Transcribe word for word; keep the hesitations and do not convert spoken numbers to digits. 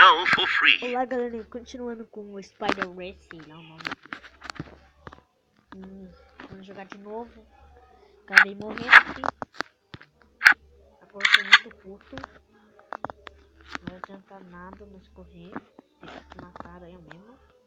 now for free. Olá galera, continuando com o Spider Race, não, não. Hum, vamos jogar de novo. Acabei morrendo aqui. Agora eu tô muito puto. Não vai adiantar nada nos correr. Tem que matar eu mesmo.